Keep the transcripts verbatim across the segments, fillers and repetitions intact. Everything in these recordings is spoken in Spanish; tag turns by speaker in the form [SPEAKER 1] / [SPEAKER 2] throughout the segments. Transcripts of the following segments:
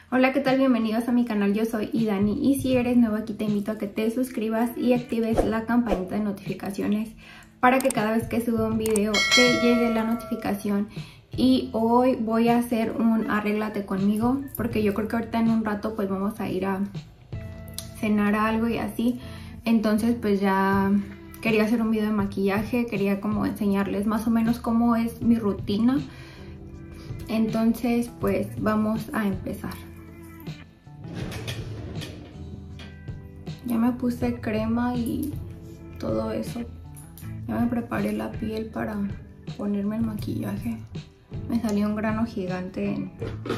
[SPEAKER 1] Hola, ¿qué tal? Bienvenidos a mi canal, yo soy Idani y si eres nuevo aquí te invito a que te suscribas y actives la campanita de notificaciones para que cada vez que suba un video te llegue la notificación. Y hoy voy a hacer un arréglate conmigo porque yo creo que ahorita en un rato pues vamos a ir a cenar algo y así. Entonces pues ya quería hacer un video de maquillaje, quería como enseñarles más o menos cómo es mi rutina. Entonces pues vamos a empezar. Ya me puse crema y todo eso. Ya me preparé la piel para ponerme el maquillaje. Me salió un grano gigante en...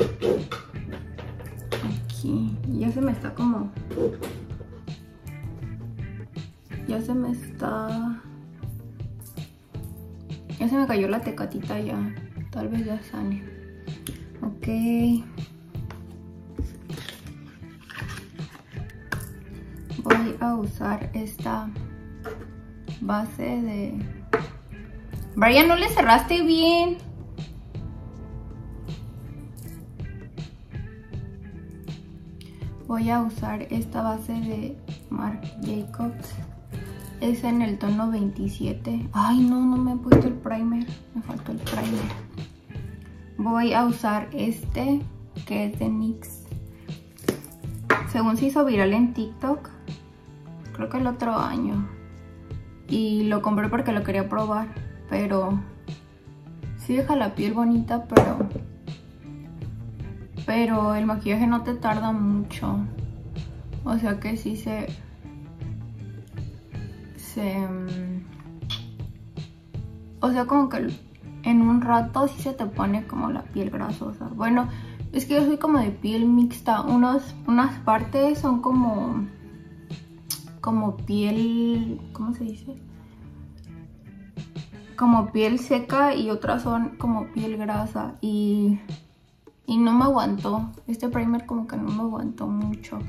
[SPEAKER 1] aquí. Ya se me está como... Ya se me está... Ya se me cayó la tecatita ya. Tal vez ya sane. Ok. Voy a usar esta base de... Brian, ¿no le cerraste bien? Voy a usar esta base de Marc Jacobs. Es en el tono veintisiete. Ay, no, no me he puesto el primer. Me faltó el primer. Voy a usar este, que es de N Y X. Según se hizo viral en TikTok. Creo que el otro año. Y lo compré porque lo quería probar. Pero sí deja la piel bonita, pero... Pero el maquillaje no te tarda mucho. O sea que sí se... Se... O sea como que en un rato sí se te pone como la piel grasosa. Bueno, es que yo soy como de piel mixta. Unos, unas partes son como... Como piel... ¿Cómo se dice? Como piel seca y otras son como piel grasa. Y... Y no me aguantó. Este primer como que no me aguantó mucho.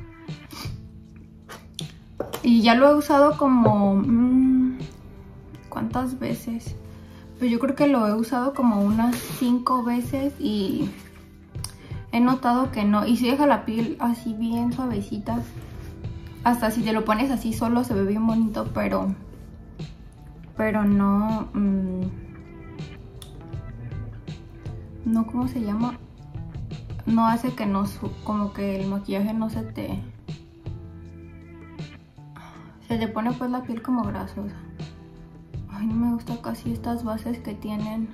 [SPEAKER 1] Y ya lo he usado como... Mmm, ¿cuántas veces? Pues yo creo que lo he usado como unas cinco veces y... He notado que no. Y si deja la piel así bien suavecita. Hasta si te lo pones así solo se ve bien bonito, pero... Pero no... Mmm, no, ¿cómo se llama? No hace que no, como que el maquillaje no se te... Se te pone pues la piel como grasosa. Ay, no me gusta casi estas bases que tienen...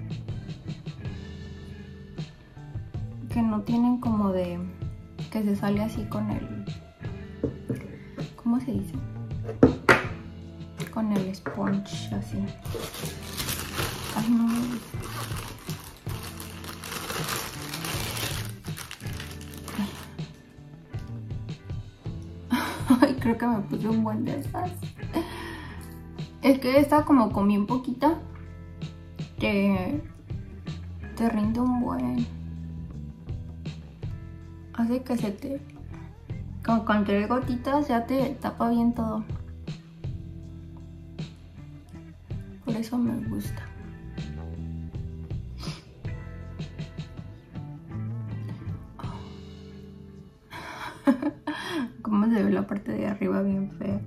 [SPEAKER 1] Que no tienen como de... Que se sale así con el... ¿Cómo se dice? Con el sponge, así. Ay, no me gusta. Ay, creo que me puse un buen de esas. Es que esta como con bien poquita te, te rinde un buen. Hace que se te... Como con tres gotitas ya te tapa bien todo. Por eso me gusta. Cómo se ve la parte de arriba bien fea.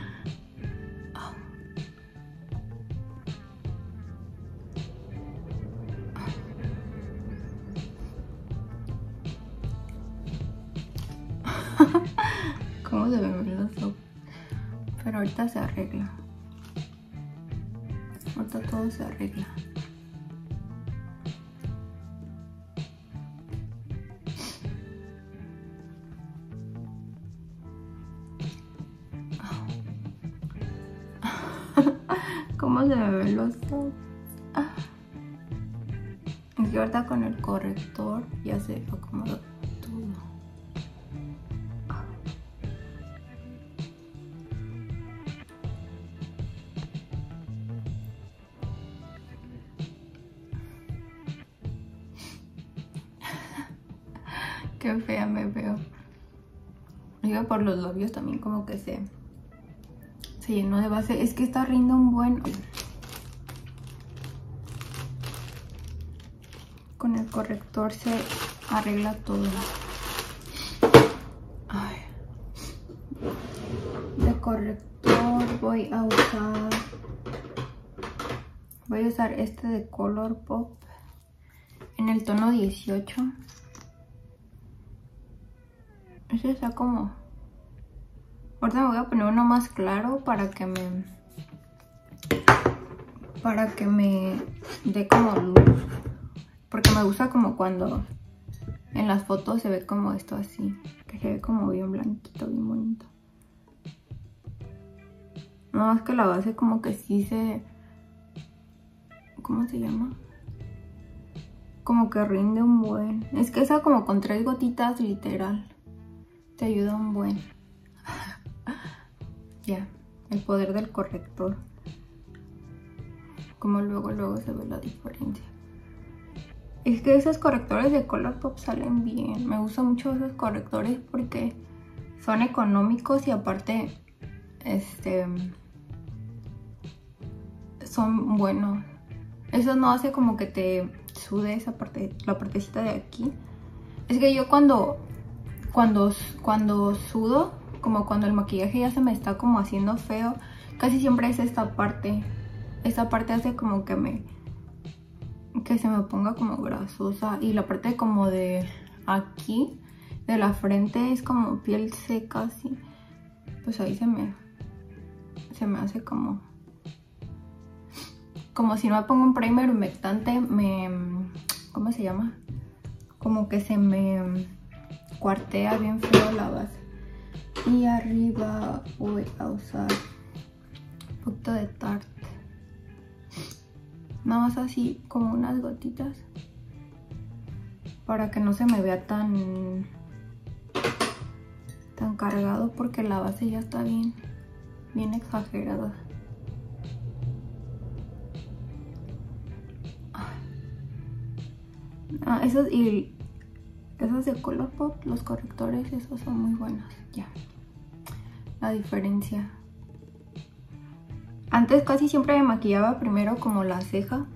[SPEAKER 1] Cómo se ven los ojos. Pero ahorita se arregla. Ahorita todo se arregla. ¿Cómo se me ven los ojos? Ah. Y ahorita con el corrector ya se acomodó todo. Ah. Qué fea me veo. Iba por los labios también como que se... Se llenó de base. Es que está riendo un buen... Con el corrector se arregla todo. corrector voy a usar voy a usar este de Colourpop en el tono dieciocho. Este está como... Ahorita me voy a poner uno más claro para que me... Para que me dé como luz. Porque me gusta como cuando en las fotos se ve como esto así. Que se ve como bien blanquito, bien bonito. No, es que la base como que sí se... ¿Cómo se llama? Como que rinde un buen. Es que esa como con tres gotitas literal te ayuda un buen. Ya, el poder del corrector. Como luego, luego se ve la diferencia. Es que esos correctores de Colourpop salen bien. Me gustan mucho esos correctores porque son económicos y aparte, este, son buenos. Eso no hace como que te sude esa parte, la partecita de aquí. Es que yo cuando, cuando, cuando sudo, como cuando el maquillaje ya se me está como haciendo feo, casi siempre es esta parte. Esta parte hace como que me, que se me ponga como grasosa. Y la parte como de aquí, de la frente, es como piel seca así. Pues ahí se me, se me hace como... Como si no me pongo un primer humectante, me... ¿Cómo se llama? Como que se me cuartea bien feo la base. Y arriba voy a usar un poquito de Tarte. Nada más así, como unas gotitas. Para que no se me vea tan... tan cargado, porque la base ya está bien, bien exagerada. Ah, esos y esos de Colourpop, los correctores, esos son muy buenos. Ya, la diferencia. Antes casi siempre me maquillaba primero como la ceja.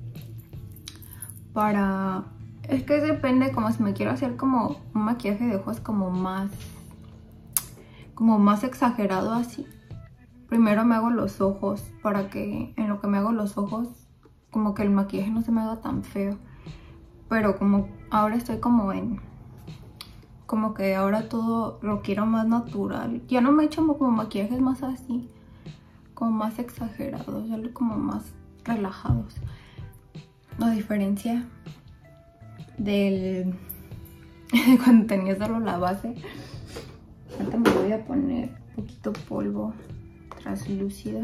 [SPEAKER 1] Para... Es que depende, como si me quiero hacer como un maquillaje de ojos como más... Como más exagerado así. Primero me hago los ojos para que en lo que me hago los ojos, como que el maquillaje no se me haga tan feo. Pero como ahora estoy como en... Como que ahora todo lo quiero más natural. Ya no me he hecho como maquillajes más así. Como más exagerados. Ya como más relajados. La diferencia del... cuando tenía solo la base. Ahorita me voy a poner un poquito polvo translúcido.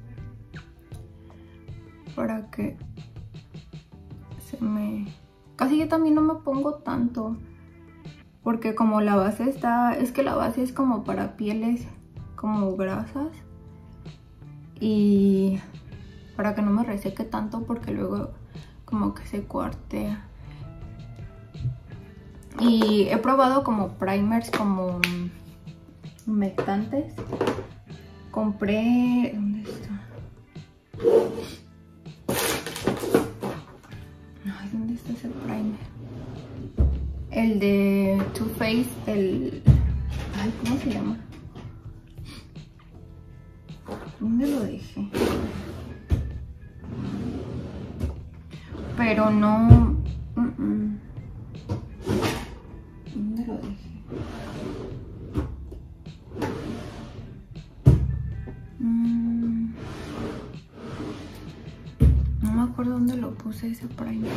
[SPEAKER 1] Para que se me... Casi yo también no me pongo tanto, porque como la base está, es que la base es como para pieles como grasas y para que no me reseque tanto, porque luego como que se cuartea. Y he probado como primers como humectantes. Compré... ¿Dónde está? ¿Dónde está ese primer? El de Too Faced, el... Ay, ¿cómo se llama? ¿Dónde lo dejé? Pero no... Uh -uh. ¿Dónde lo dejé? Mm. No me acuerdo dónde lo puse ese primer.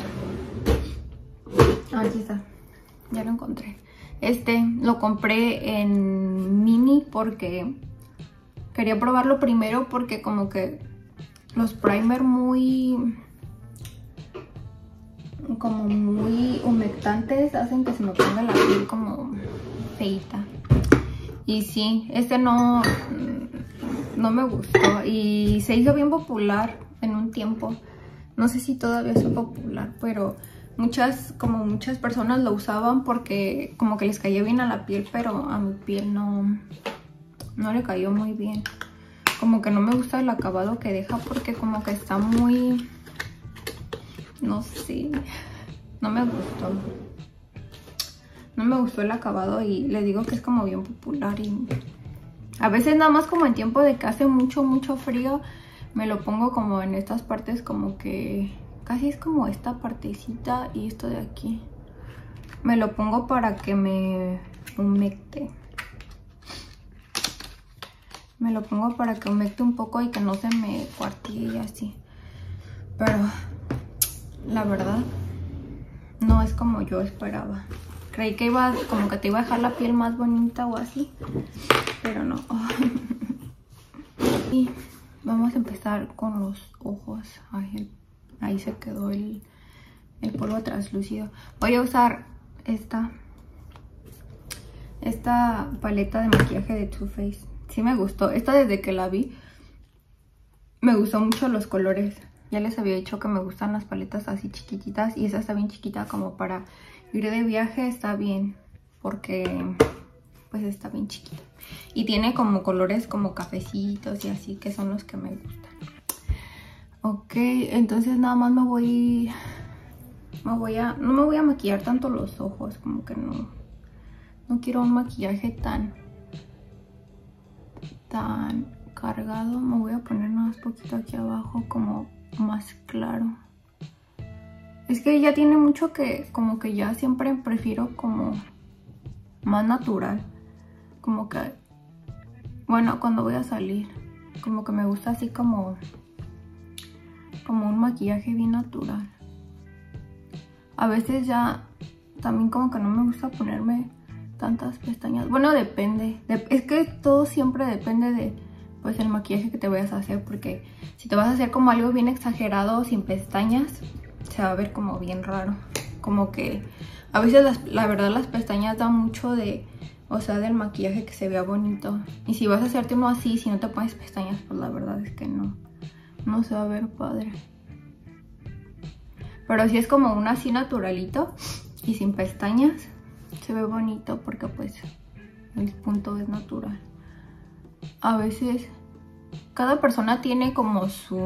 [SPEAKER 1] Ah, aquí está. Ya lo encontré. Este lo compré en mini porque quería probarlo primero, porque como que los primer muy como muy humectantes hacen que se me ponga la piel como feita. Y sí, este no no me gustó y se hizo bien popular en un tiempo. No sé si todavía es popular, pero muchas, como muchas personas lo usaban porque como que les caía bien a la piel, pero a mi piel no, no le cayó muy bien. Como que no me gusta el acabado que deja, porque como que está muy... No sé, no me gustó. No me gustó el acabado y le digo que es como bien popular y A veces nada más como en tiempo de que hace mucho, mucho frío, me lo pongo como en estas partes, como que casi es como esta partecita y esto de aquí. Me lo pongo para que me humecte. Me lo pongo para que humecte un poco y que no se me cuartille así. Pero la verdad no es como yo esperaba. Creí que iba como que te iba a dejar la piel más bonita o así, pero no. Y vamos a empezar con los ojos. Ay, ahí se quedó el, el polvo translúcido. Voy a usar esta esta paleta de maquillaje de Too Faced. Sí me gustó. Esta desde que la vi me gustó mucho los colores. Ya les había dicho que me gustan las paletas así chiquititas y esa está bien chiquita como para ir de viaje. Está bien porque pues está bien chiquita. Y tiene como colores como cafecitos y así, que son los que me gustan. Ok, entonces nada más me voy... Me voy a... No me voy a maquillar tanto los ojos, como que no... No quiero un maquillaje tan... Tan cargado. Me voy a poner nada más poquito aquí abajo, como más claro. Es que ya tiene mucho que... Como que ya siempre prefiero como... Más natural. Como que... Bueno, cuando voy a salir, como que me gusta así como... Como un maquillaje bien natural. A veces ya también como que no me gusta ponerme tantas pestañas. Bueno, depende. Es que todo siempre depende de pues el maquillaje que te vayas a hacer. Porque si te vas a hacer como algo bien exagerado sin pestañas, se va a ver como bien raro. Como que a veces las, la verdad las pestañas dan mucho de... O sea, del maquillaje que se vea bonito. Y si vas a hacerte uno así, si no te pones pestañas, pues la verdad es que no. No se va a ver padre. Pero si es como uno así naturalito y sin pestañas, se ve bonito porque pues el punto es natural. A veces, cada persona tiene como su...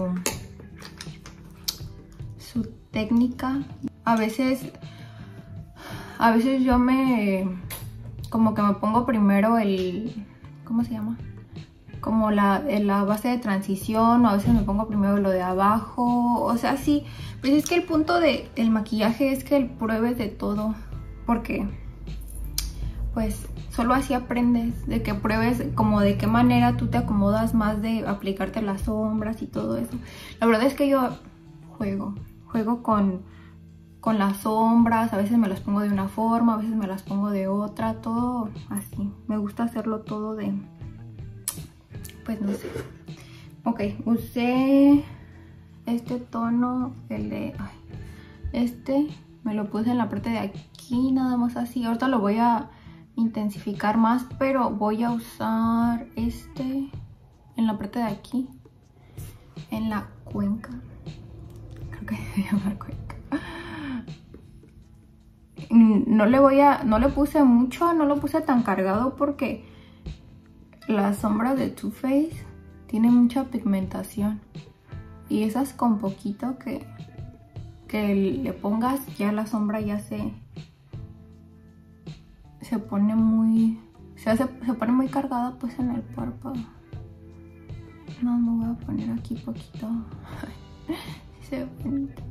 [SPEAKER 1] Su técnica. A veces... A veces yo me... Como que me pongo primero el... ¿Cómo se llama? Como la, la base de transición, o a veces me pongo primero lo de abajo. O sea, sí. Pues es que el punto del maquillaje es que pruebes de todo. Porque, pues, solo así aprendes. De que pruebes como de qué manera tú te acomodas más de aplicarte las sombras y todo eso. La verdad es que yo juego. Juego con... con las sombras, a veces me las pongo de una forma, a veces me las pongo de otra, todo así. Me gusta hacerlo todo de... Pues no sé. Ok, usé este tono, el de... Ay, este me lo puse en la parte de aquí, nada más así. Ahorita lo voy a intensificar más, pero voy a usar este en la parte de aquí, en la cuenca. Creo que se llama cuenca. No le voy a, no le puse mucho, no lo puse tan cargado porque las sombras de Too Faced tienen mucha pigmentación y esas con poquito que, que le pongas ya la sombra ya se se pone muy, se, hace, se pone muy cargada pues en el párpado. No, me voy a poner aquí poquito. Se ve bonito.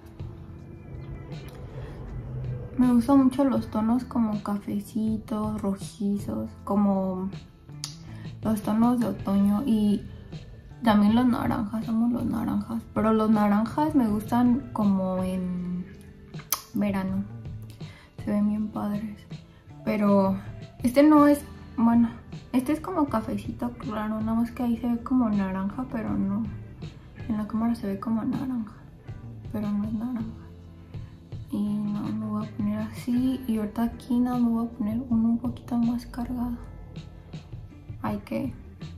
[SPEAKER 1] Me gustan mucho los tonos como cafecitos, rojizos, como los tonos de otoño y también los naranjas, amo los naranjas. Pero los naranjas me gustan como en verano, se ven bien padres. Pero este no es, bueno, este es como cafecito claro, nada más que ahí se ve como naranja, pero no. En la cámara se ve como naranja, pero no es naranja. Y no, me voy a poner así. Y ahorita aquí no, me voy a poner uno un poquito más cargado. Hay que...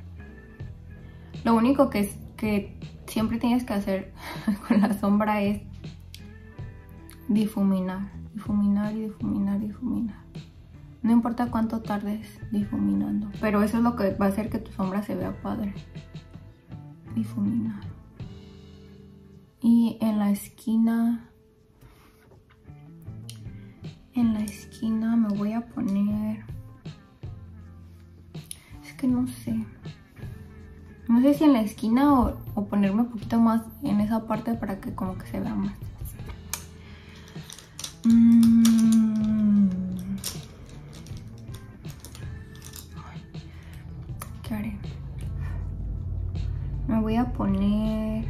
[SPEAKER 1] Lo único que, es, que siempre tienes que hacer con la sombra es difuminar. Difuminar y difuminar y difuminar. No importa cuánto tardes difuminando. Pero eso es lo que va a hacer que tu sombra se vea padre. Difuminar. Y en la esquina... En la esquina me voy a poner... Es que no no sé. No sé si en la esquina o, o ponerme un poquito más en esa parte para que como que se vea más. Mm. ¿Qué haré? Me voy a poner...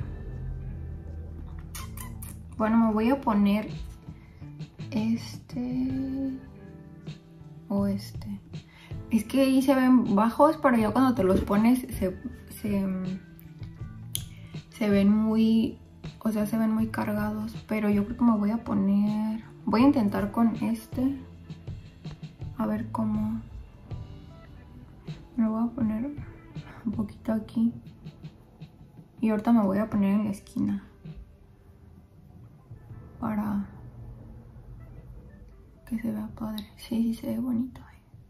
[SPEAKER 1] Bueno, me voy a poner este o este. Es que ahí se ven bajos, pero ya cuando te los pones se, se, se ven muy, o sea, se ven muy cargados. Pero yo creo que me voy a poner, voy a intentar con este. A ver cómo. Me voy a poner un poquito aquí. Y ahorita me voy a poner en la esquina. Para que se vea padre. Sí, sí se ve bonito.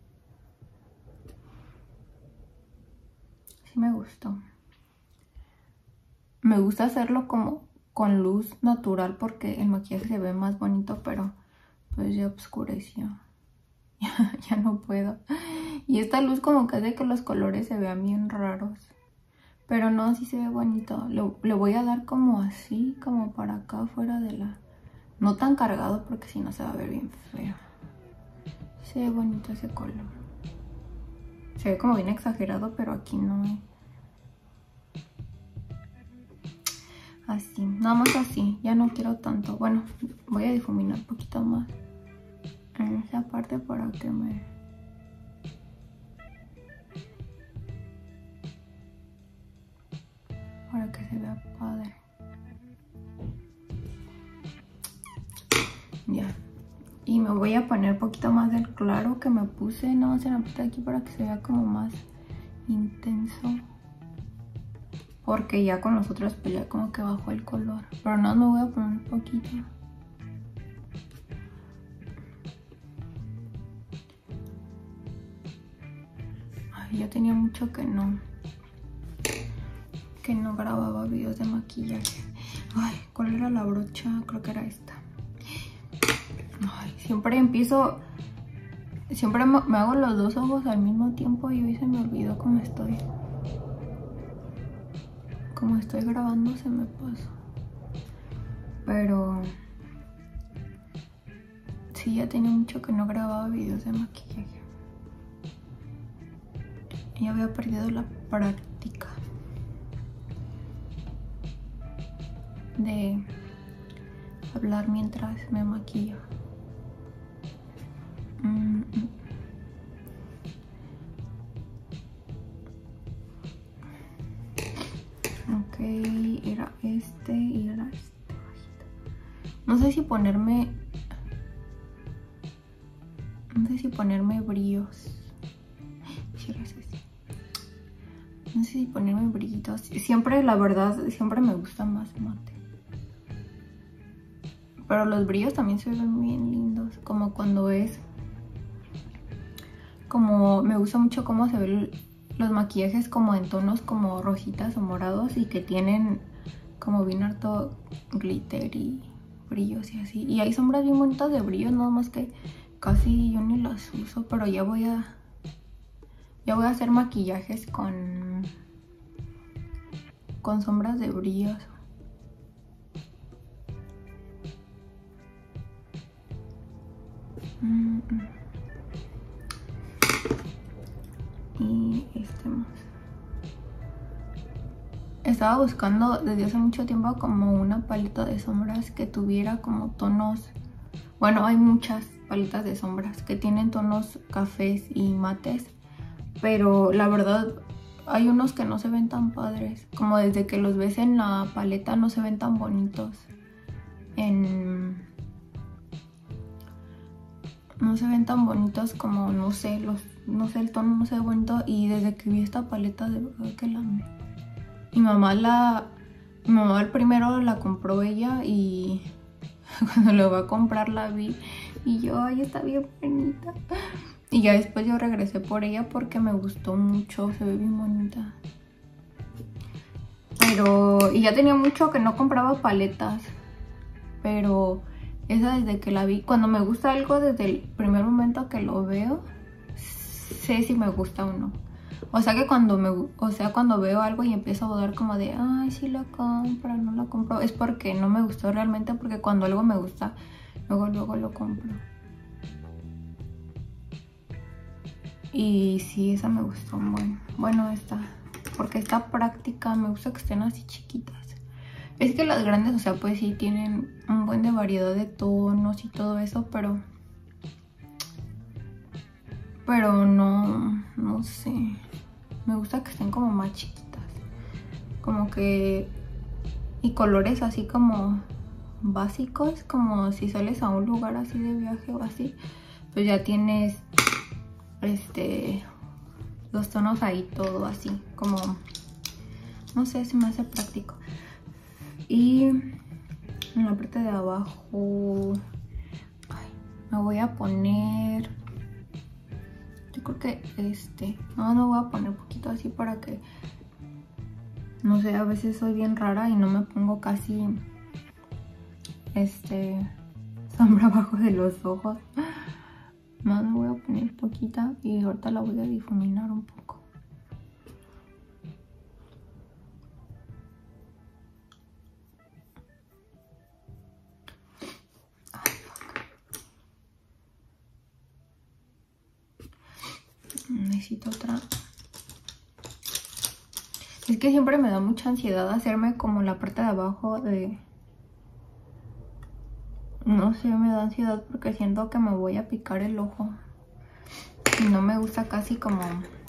[SPEAKER 1] Sí me gustó. Me gusta hacerlo como con luz natural porque el maquillaje se ve más bonito, pero pues ya oscureció. Ya, ya no puedo. Y esta luz como que hace que los colores se vean bien raros. Pero no, sí se ve bonito. Le, le voy a dar como así, como para acá fuera de la... No tan cargado porque si no se va a ver bien feo. Se ve bonito ese color. Se ve como bien exagerado, pero aquí no hay. Así, nada más así. Ya no quiero tanto. Bueno, voy a difuminar un poquito más en esa parte para que me... Para que se vea padre. Ya. Y me voy a poner un poquito más del claro que me puse. No, se la puse aquí para que se vea como más intenso. Porque ya con los otros pues ya como que bajó el color. Pero no, me voy a poner un poquito. Ay, ya tenía mucho que no. Que no grababa videos de maquillaje. Ay, ¿cuál era la brocha? Creo que era esta. Ay, siempre empiezo... Siempre me hago los dos ojos al mismo tiempo y hoy se me olvidó cómo estoy. Como estoy grabando se me pasó. Pero... sí, ya tenía mucho que no grababa videos de maquillaje. Ya había perdido la práctica de hablar mientras me maquillo. Mm -mm. Ok, era este y era este. No sé si ponerme... No sé si ponerme brillos. No sé si ponerme brillitos. Siempre, la verdad, siempre me gusta más mate. Pero los brillos también se ven bien lindos. Como cuando es... Como me gusta mucho cómo se ven los maquillajes como en tonos como rojitas o morados. Y que tienen como bien harto glitter y brillos y así. Y hay sombras bien bonitas de brillos, nada más que casi yo ni las uso. Pero ya voy a... Ya voy a hacer maquillajes con... Con sombras de brillos. Mm -mm. Y este más. Estaba buscando desde hace mucho tiempo como una paleta de sombras que tuviera como tonos... Bueno, hay muchas paletas de sombras que tienen tonos cafés y mates. Pero la verdad hay unos que no se ven tan padres. Como desde que los ves en la paleta no se ven tan bonitos. En... No se ven tan bonitos como, no sé, los, no sé, el tono no se ve bonito. Y desde que vi esta paleta de verdad que la amé. Mi mamá la... Mi mamá el primero la compró ella y cuando lo iba a comprar la vi. Y yo, ay, está bien bonita. Y ya después yo regresé por ella porque me gustó mucho, se ve bien bonita. Pero... Y ya tenía mucho que no compraba paletas. Pero esa desde que la vi, cuando me gusta algo desde el primer momento que lo veo, sé si me gusta o no. O sea que cuando me, o sea, cuando veo algo y empiezo a dudar como de, ay, sí la compro, no la compro, es porque no me gustó realmente, porque cuando algo me gusta, luego, luego lo compro. Y sí, esa me gustó un buen. Bueno, esta, porque está práctica, me gusta que estén así chiquitas. Es que las grandes, o sea, pues sí tienen un buen de variedad de tonos y todo eso, pero... Pero no, no sé. Me gusta que estén como más chiquitas. Como que... Y colores así como básicos, como si sales a un lugar así de viaje o así. Pues ya tienes... Este... Los tonos ahí, todo así, como... No sé, se me hace práctico. Y en la parte de abajo... Ay, me voy a poner... Yo creo que este... No, no voy a poner un poquito así para que... No sé, a veces soy bien rara y no me pongo casi... Este... sombra abajo de los ojos. Más me voy a poner poquita y ahorita la voy a difuminar un poco. Ay, necesito otra. Es que siempre me da mucha ansiedad hacerme como la parte de abajo de... No sé, me da ansiedad porque siento que me voy a picar el ojo. Y no me gusta casi como...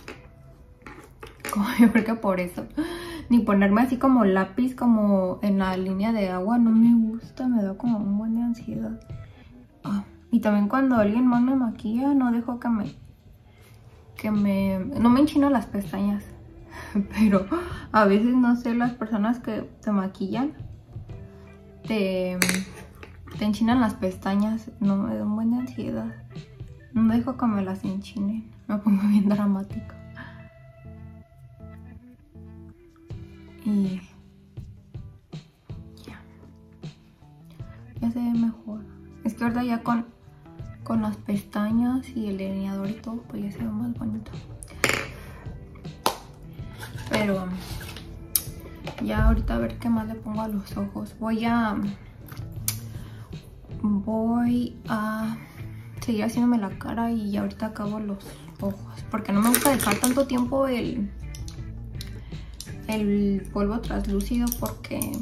[SPEAKER 1] como yo creo que por eso. Ni ponerme así como lápiz como en la línea de agua. No me gusta, me da como un buen de ansiedad. Ah, y también cuando alguien más me maquilla, no dejo que me... Que me... No me enchino las pestañas. Pero a veces, no sé, las personas que te maquillan te... Te enchinan las pestañas, no me da un buen de ansiedad. No dejo que me las enchinen, me pongo bien dramática. Y ya, ya se ve mejor. Es que ahorita ya con, con las pestañas y el delineador y todo, pues ya se ve más bonito. Pero ya ahorita a ver qué más le pongo a los ojos. Voy a... Voy a seguir haciéndome la cara y ya ahorita acabo los ojos. Porque no me gusta dejar tanto tiempo el, el polvo translúcido porque...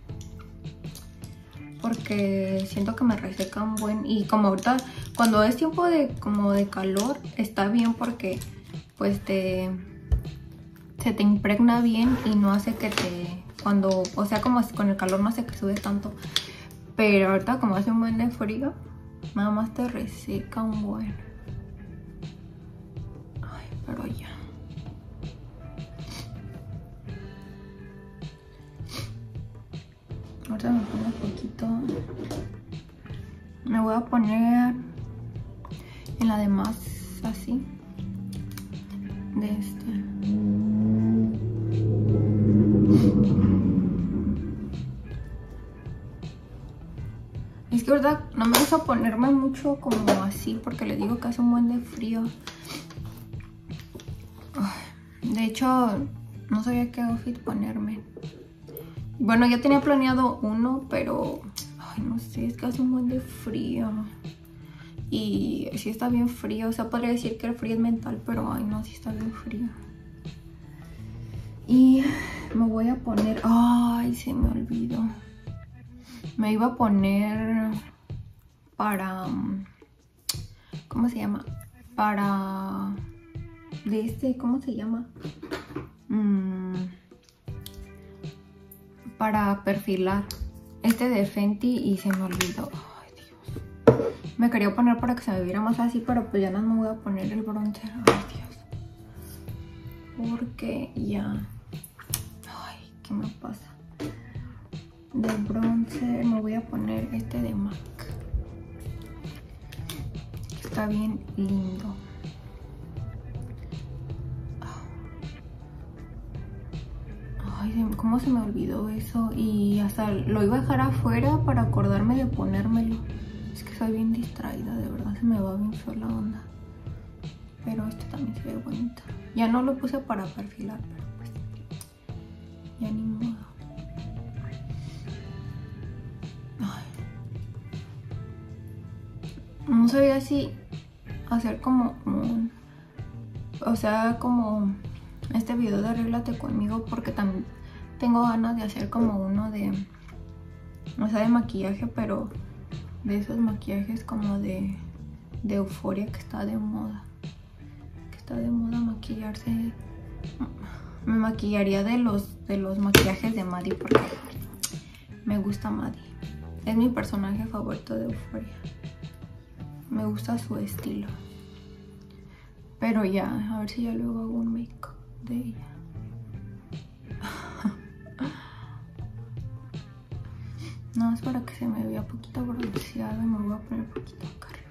[SPEAKER 1] Porque siento que me reseca un buen... Y como ahorita, cuando es tiempo de, como de calor, está bien porque pues te... Se te impregna bien y no hace que te... Cuando... O sea, como con el calor no hace que sude tanto. Pero ahorita como hace un buen de frío, nada más te reseca un buen. Ay, pero ya. Ahorita me pongo un poquito. Me voy a poner en la de más así. De este. Es que verdad no me gusta ponerme mucho como así porque les digo que hace un buen de frío. De hecho, no sabía qué outfit ponerme. Bueno, ya tenía planeado uno, pero... Ay, no sé, es que hace un buen de frío. Y sí está bien frío. O sea, podría decir que el frío es mental, pero ay, no, sí está bien frío. Y me voy a poner... Ay, se me olvidó. Me iba a poner para... ¿Cómo se llama? Para... De este, ¿cómo se llama? Mm, para perfilar. Este de Fenty y se me olvidó. Ay, Dios. Me quería poner para que se me viera más así, pero pues ya no me voy a poner el bronzer. Ay, Dios. Porque ya... Ay, ¿qué me pasa? De bronzer me voy a poner este de MAC. Está bien lindo. Ay, cómo se me olvidó eso. Y hasta lo iba a dejar afuera para acordarme de ponérmelo. Es que soy bien distraída, de verdad se me va bien sola la onda. pero este también se ve bonito. Ya no lo puse para perfilar, pero pues ya ni modo. Ay. No sabía si hacer como un, o sea, como este video de arréglate conmigo, porque también tengo ganas de hacer como uno de, o sea, de maquillaje, pero de esos maquillajes como de, de euforia que está de moda. Que está de moda maquillarse. Me maquillaría de los, de los maquillajes de Maddie porque me gusta Maddie. Es mi personaje favorito de Euforia. Me gusta su estilo. Pero ya, a ver si ya luego hago un make-up de ella. No, es para que se me vea poquito bronceado y me voy a poner poquito acá arriba.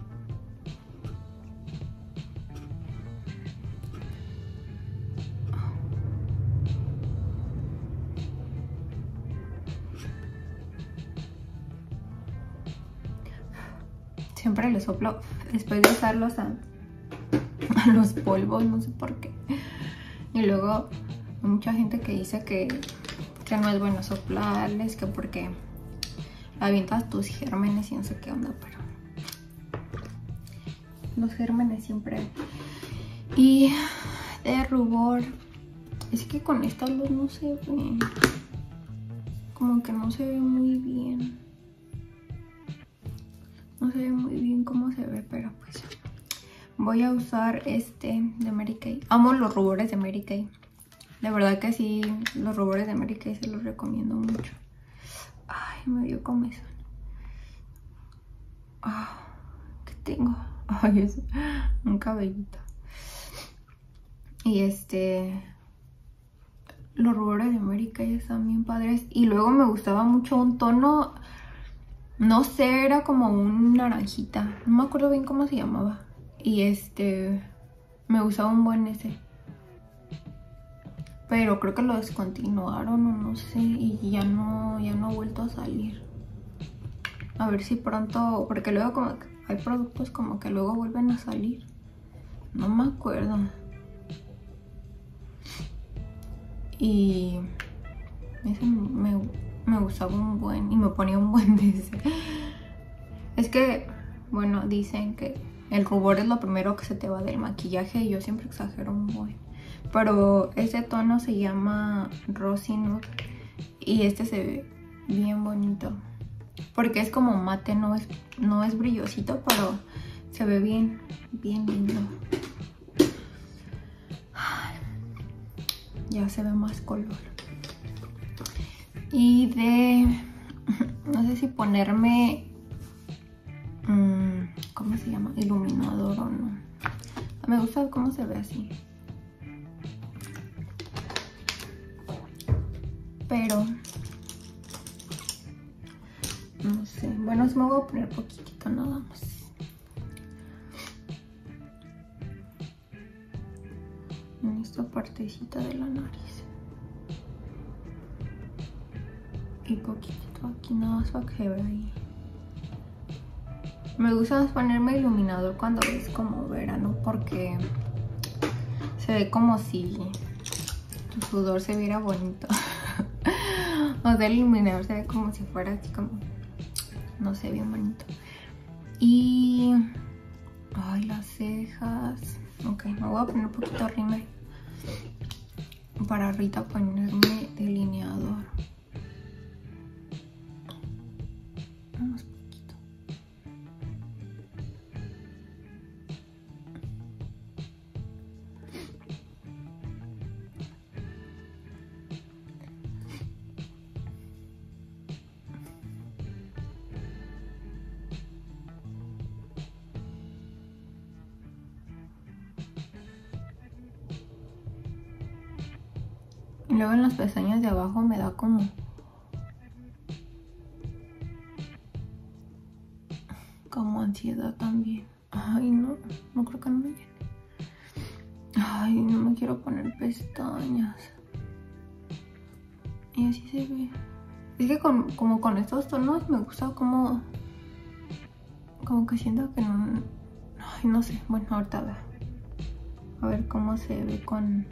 [SPEAKER 1] Siempre le soplo después de usarlos a, a los polvos, no sé por qué. Y luego hay mucha gente que dice que, que no es bueno soplarles, que porque avientas tus gérmenes y no sé qué onda, pero los gérmenes siempre hay. Y de rubor, es que con esta luz no se ve, como que no se ve muy bien. No se ve muy bien cómo se ve, pero pues voy a usar este de Mary Kay. Amo los rubores de Mary Kay. De verdad que sí, los rubores de Mary Kay se los recomiendo mucho. Ay, me dio comezón. Ah, ¿qué tengo? Ay, es un cabellito. Y este... los rubores de Mary Kay están bien padres. Y luego me gustaba mucho un tono... no sé, era como un naranjita. No me acuerdo bien cómo se llamaba. Y este... me gustaba un buen ese. Pero creo que lo descontinuaron o no sé. Y ya no, ya no ha vuelto a salir. A ver si pronto... porque luego como que hay productos como que luego vuelven a salir. No me acuerdo. Y... ese me, me gustaba un buen. Y me ponía un buen de ese. Es que, bueno, dicen que el rubor es lo primero que se te va del maquillaje. Y yo siempre exagero un buen. Pero ese tono se llama Rosy Nude. Y este se ve bien bonito. Porque es como mate, no es, no es brillosito, pero se ve bien, bien lindo. Ya se ve más color. Y de... no sé si ponerme... Mmm, ¿cómo se llama? Iluminador o no. Me gusta cómo se ve así. Pero... no sé. Bueno, me voy a poner poquitito nada más. En esta partecita de la nariz. Y poquitito aquí nada más para que se vea ahí. Me gusta más ponerme iluminador cuando es como verano porque se ve como si tu sudor se viera bonito. O sea, el iluminador se ve como si fuera así como, no sé, bien bonito. Y... ay, las cejas. Ok, me voy a poner un poquito rímel para ahorita ponerme delineador. Vamos poquito. Y luego en las pestañas de abajo me da como... como ansiedad también. Ay, no, no creo que no me llene. Ay, no me quiero poner pestañas. Y así se ve. Es que con, como con estos tonos me gusta como... como que siento que no... ay, no sé. Bueno, ahorita veo. A ver cómo se ve con...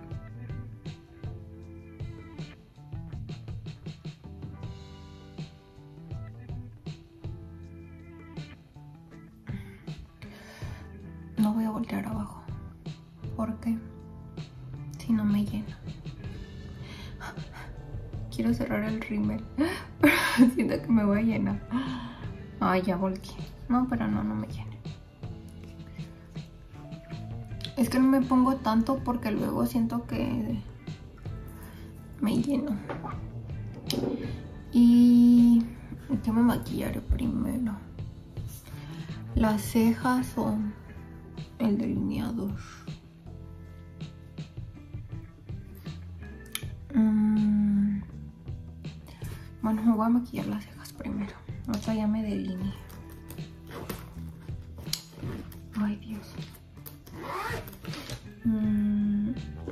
[SPEAKER 1] No voy a voltear abajo, porque si no me llena. Quiero cerrar el rímel, pero siento que me voy a llenar. Ay, ya volteé. No, pero no, no me llena. Es que no me pongo tanto porque luego siento que me lleno. Y yo me maquillaré primero. Las cejas o el delineador. Mm. Bueno, me voy a maquillar las cejas primero. O sea, ya me delineé. Ay, Dios. Mm.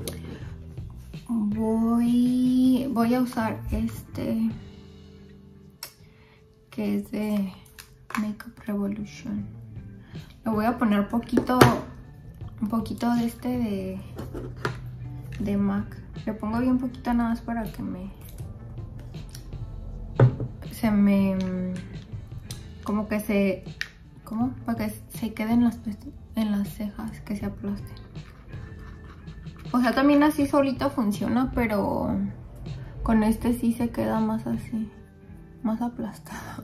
[SPEAKER 1] Voy, voy a usar este que es de Makeup Revolution. Le voy a poner poquito, un poquito de este de, de MAC. Le pongo bien poquito nada más para que me, se me, como que se, ¿cómo? Para que se queden las, en las cejas, que se aplasten. O sea, también así solito funciona, pero con este sí se queda más así, más aplastado.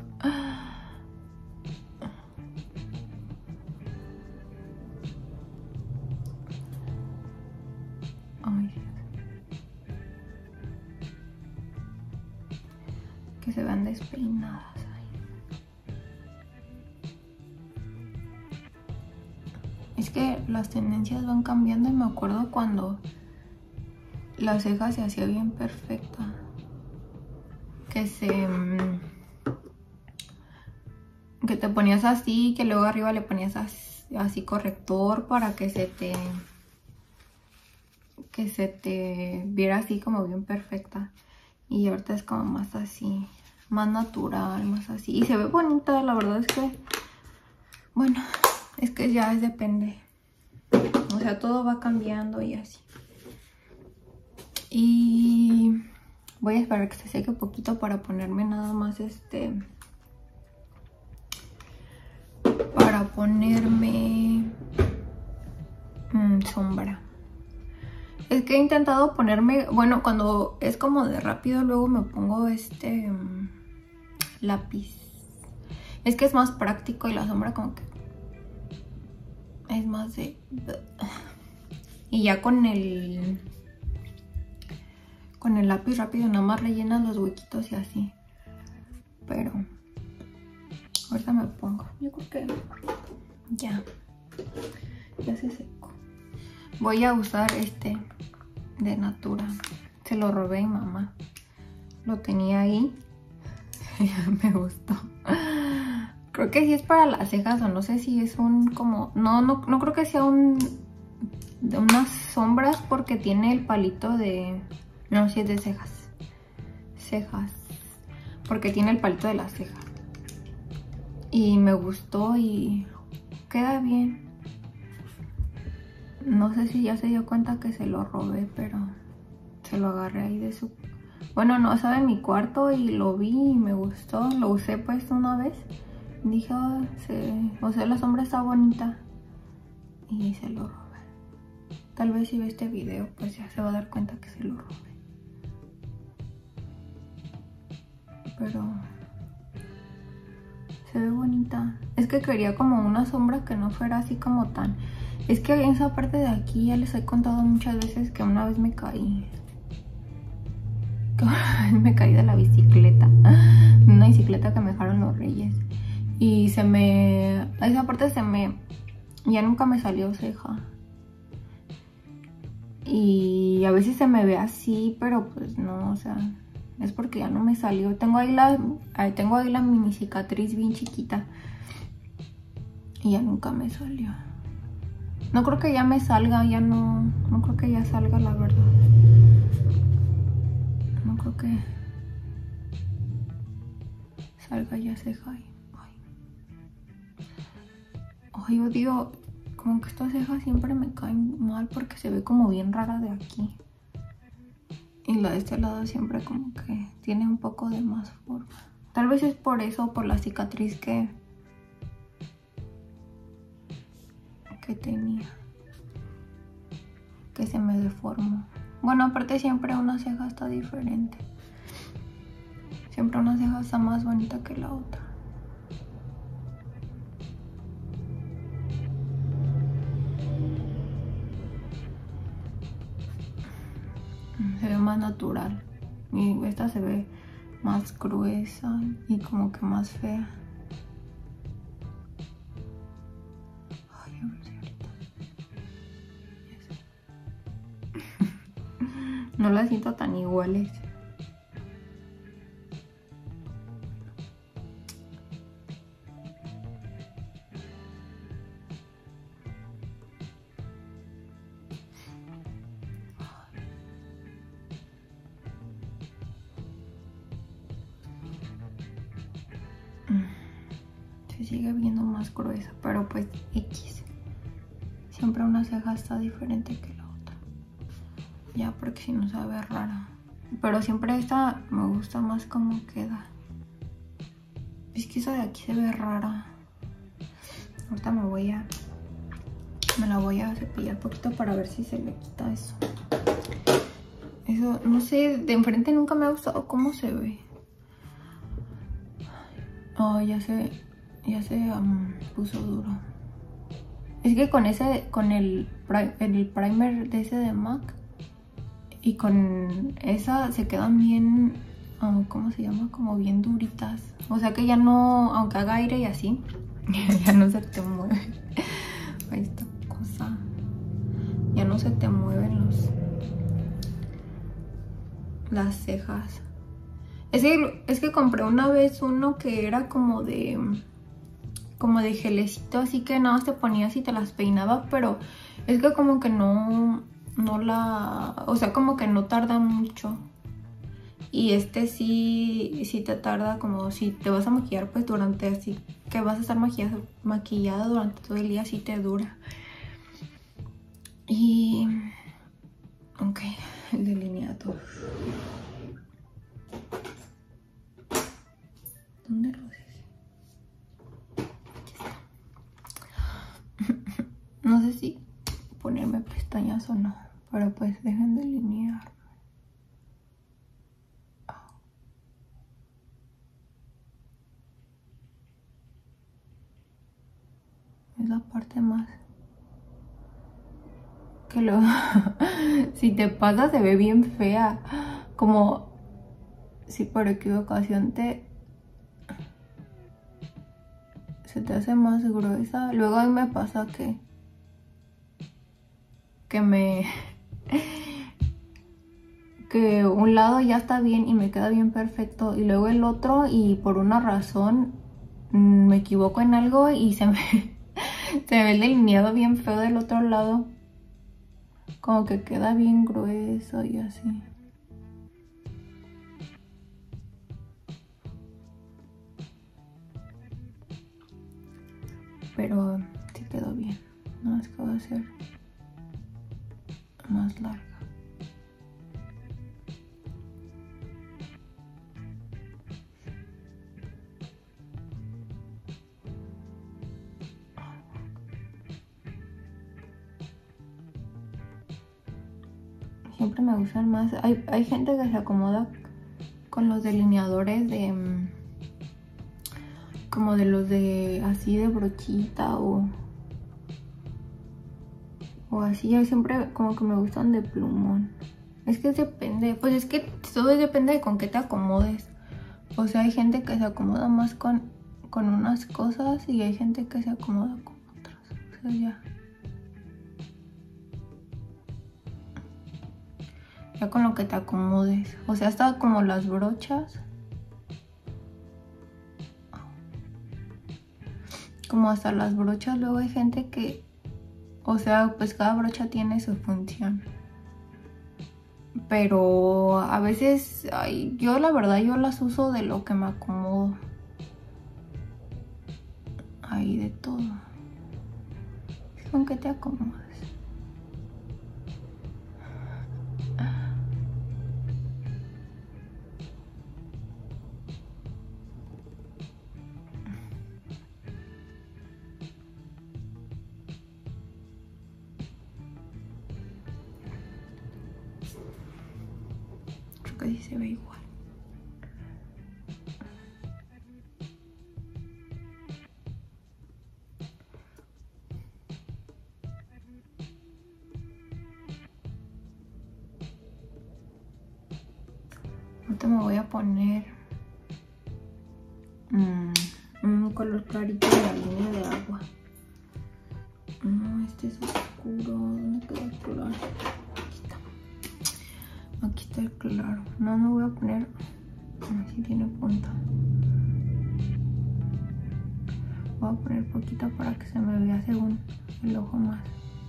[SPEAKER 1] Ay, que se vean despeinadas ahí. Es que las tendencias van cambiando y me acuerdo cuando la ceja se hacía bien perfecta. Que se... que te ponías así, que luego arriba le ponías así, así corrector para que se te... que se te viera así como bien perfecta. Y ahorita es como más así, más natural, más así. Y se ve bonita, la verdad es que... bueno, es que ya es depende. O sea, todo va cambiando y así. Y voy a esperar que se seque un poquito para ponerme nada más este... para ponerme mmm, sombra. Es que he intentado ponerme, bueno, cuando es como de rápido, luego me pongo este um, lápiz. Es que es más práctico y la sombra como que es más de... y ya con el con el lápiz rápido nada más rellenas los huequitos y así. Pero ahorita me pongo. Yo creo que ya, ya se secó. Voy a usar este de Natura. Se lo robé a mi mamá. Lo tenía ahí. Me gustó. Creo que sí es para las cejas o no sé si es un como... No, no, no creo que sea un... de unas sombras porque tiene el palito de... No, sí es de cejas. Cejas. Porque tiene el palito de las cejas. Y me gustó y queda bien. No sé si ya se dio cuenta que se lo robé, pero se lo agarré ahí de su... Bueno, no, estaba en mi cuarto y lo vi y me gustó. Lo usé pues una vez. Dije, oh, se... o sea, la sombra está bonita. Y se lo robé. Tal vez si ve este video, pues ya se va a dar cuenta que se lo robé. Pero... se ve bonita. Es que quería como una sombra que no fuera así como tan... Es que en esa parte de aquí ya les he contado muchas veces que una vez me caí. Que una vez me caí de la bicicleta. De una bicicleta que me dejaron los Reyes. Y se me... a esa parte se me... ya nunca me salió ceja. Y a veces se me ve así, pero pues no, o sea... es porque ya no me salió. Tengo ahí la, ahí tengo ahí la mini cicatriz bien chiquita. Y ya nunca me salió. No creo que ya me salga, ya no... no creo que ya salga, la verdad. No creo que salga ya ceja ahí. Ay, Ay odio Como que esta ceja siempre me cae mal porque se ve como bien rara de aquí. Y la de este lado siempre como que tiene un poco de más forma. Tal vez es por eso, por la cicatriz que, que tenía. Que se me deformó. Bueno, aparte siempre una ceja está diferente. Siempre una ceja está más bonita que la otra. Se ve más natural. Y esta se ve más gruesa y como que más fea. Ay, a ver si ahorita. No las siento tan iguales. Se sigue viendo más gruesa, pero pues X. Siempre una ceja está diferente que la otra. Ya, porque si no se ve rara. Pero siempre esta me gusta más como queda. Es que esa de aquí se ve rara. Ahorita me voy a... Me la voy a cepillar poquito para ver si se le quita eso. Eso, no sé, de enfrente nunca me ha gustado cómo se ve. Oh, ya se... Ya se um, puso duro. Es que con ese, con el, el primer de ese de MAC y con esa se quedan bien, um, ¿cómo se llama? Como bien duritas. O sea que ya no, aunque haga aire y así, ya no se te mueve. Ahí esta cosa. Ya no se te mueven los, las cejas. Es que, es que compré una vez uno que era como de... como de gelecito, así que nada más te ponías y te las peinaba, pero es que como que no, no la, o sea, como que no tarda mucho. Y este sí, sí te tarda, como si te vas a maquillar pues durante, así que vas a estar maquillada, maquillada durante todo el día, sí te dura. Y, ok, el delineador. ¿Dónde lo dejé? No sé si ponerme pestañas o no, pero pues dejen de delinear. Es la parte más que lo... si te pasa se ve bien fea. Como si por equivocación te... se te hace más gruesa. Luego a mí me pasa que... que me... que un lado ya está bien y me queda bien perfecto y luego el otro y por una razón me equivoco en algo y se me, se me ve el delineado bien feo del otro lado, como que queda bien grueso y así. Pero sí quedó bien, no es que va a ser más larga. Siempre me gustan más. Hay, hay gente que se acomoda con los delineadores de... como de los de... así de brochita o... o así. Yo siempre como que me gustan de plumón. Es que depende. Pues es que todo depende de con qué te acomodes. O sea, hay gente que se acomoda más con, con unas cosas y hay gente que se acomoda con otras. O sea, ya... ya con lo que te acomodes. O sea, hasta como las brochas. Como hasta las brochas. Luego hay gente que... o sea, pues cada brocha tiene su función. Pero a veces... ay, yo la verdad yo las uso de lo que me acomodo. Hay de todo. con qué te acomodas. Creo que sí se ve igual. Ahorita me voy a poner mmm, un color clarito de la línea de agua. No, este es oscuro. ¿Dónde queda el claro? Aquí está. Aquí está el claro. No me voy a poner. Así tiene punta. Voy a poner poquito para que se me vea según el ojo más.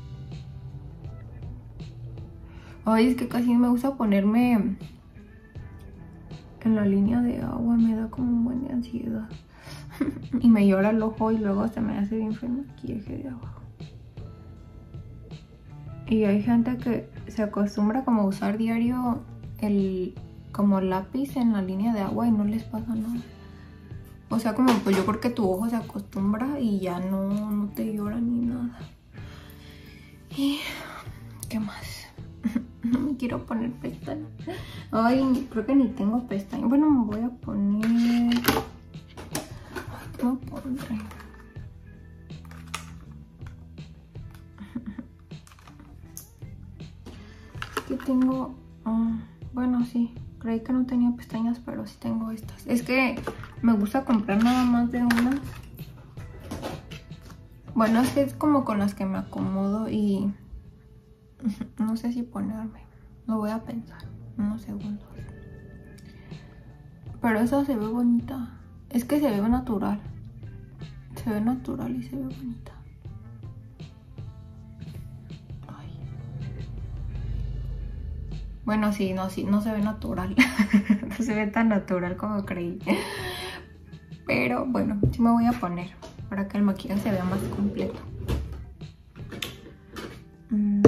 [SPEAKER 1] Ay, es que casi me gusta ponerme en la línea de agua, me da como un buen de ansiedad. Y me llora el ojo y luego se me hace bien feo el maquillaje de abajo. Y hay gente que se acostumbra como a usar diario el como lápiz en la línea de agua y no les pasa nada. O sea, como pues yo creo que tu ojo se acostumbra y ya no, no te llora ni nada. Y ¿qué más? No me quiero poner pestañas. Ay, creo que ni tengo pestañas. Bueno, me voy a poner... Ay, ¿qué me pondré? Aquí tengo... Uh, bueno, sí. Creí que no tenía pestañas, pero sí tengo estas. Es que me gusta comprar nada más de una. Bueno, es que es como con las que me acomodo y... No sé si ponerme. Lo voy a pensar unos segundos. Pero esa se ve bonita. Es que se ve natural. Se ve natural y se ve bonita. Ay. Bueno, sí, no, sí, no se ve natural. No se ve tan natural como creí. Pero bueno, sí me voy a poner para que el maquillaje se vea más completo. Mm.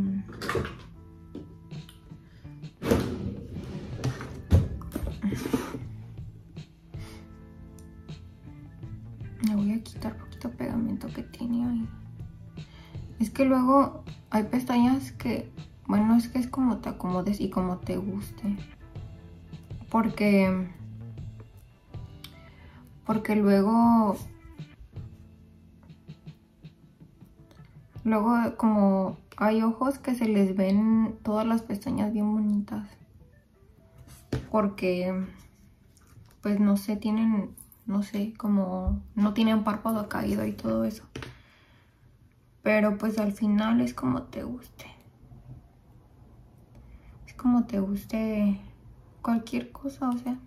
[SPEAKER 1] Me voy a quitar poquito pegamento que tiene ahí. Es que luego hay pestañas que, bueno, es que es como te acomodes y como te guste. Porque, porque luego, luego como hay ojos que se les ven todas las pestañas bien bonitas. Porque, pues no sé, tienen... No sé, como no tienen párpado caído y todo eso. Pero pues al final es como te guste. Es como te guste cualquier cosa, o sea.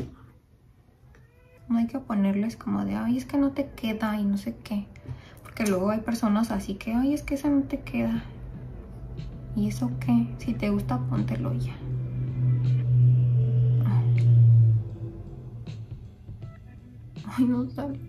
[SPEAKER 1] No hay que ponerles como de, ay, es que no te queda y no sé qué. Porque luego hay personas así que, ay, es que esa no te queda. ¿Y eso qué? Si te gusta, póntelo ya. Ay, no sale.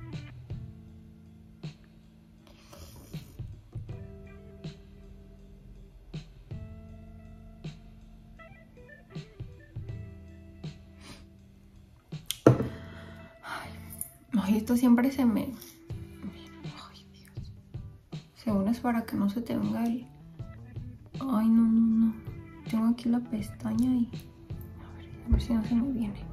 [SPEAKER 1] Ay, ay, esto siempre se me... Ay, Dios. Según es para que no se te venga el... Ay, no, no, no. Tengo aquí la pestaña y... A ver, a ver si no se me viene.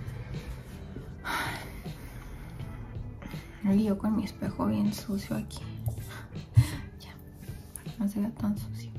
[SPEAKER 1] Y yo con mi espejo bien sucio aquí. Ya, para que no se vea tan sucio.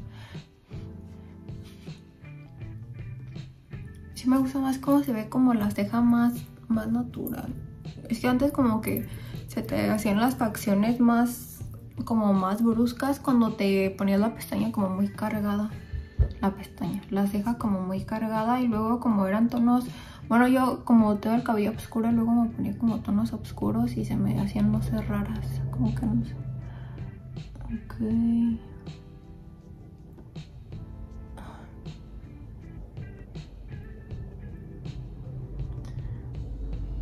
[SPEAKER 1] Sí me gusta más cómo se ve como la ceja más, más natural. Es que antes como que se te hacían las facciones más, como más bruscas cuando te ponías la pestaña como muy cargada. La pestaña, la ceja como muy cargada y luego como eran tonos... Bueno, yo como tengo el cabello oscuro, luego me ponía como tonos oscuros y se me hacían luces raras. Como que no sé. Ok.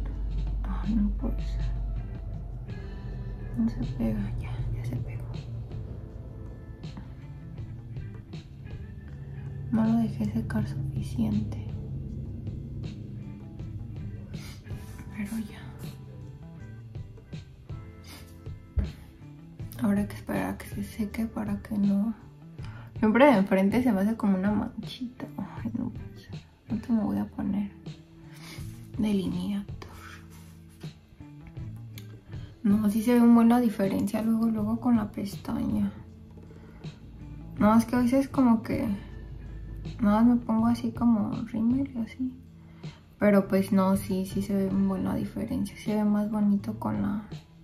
[SPEAKER 1] Ay, no puede ser. No se pega, ya, ya se pegó. No lo dejé secar suficiente. Pero ya. Ahora hay que esperar a que se seque para que no... Siempre de enfrente se me hace como una manchita. Ay, no, pues, no te me voy a poner delineador. No, sí se ve una buena diferencia luego, luego con la pestaña. No, es que a veces como que... Nada más me pongo así como rímel y así. Pero pues no, sí, sí se ve una buena diferencia. Se ve más bonito con la...